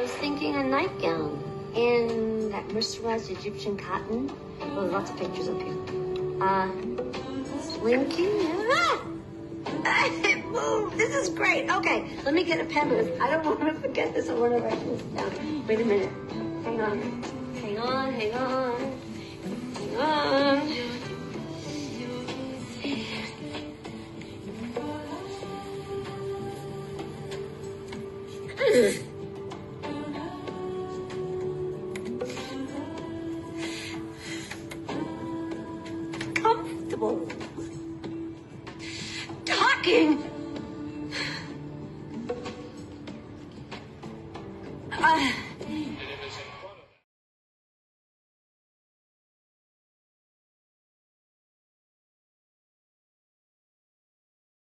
was thinking a nightgown in that mercerized Egyptian cotton. Well, lots of pictures up here. Slinky. It moved. This is great. Okay, let me get a pen because I don't want to forget this. I want to write this down. Wait a minute. Hang on. Hang on. Hang on. Hang on. Comfortable. Talking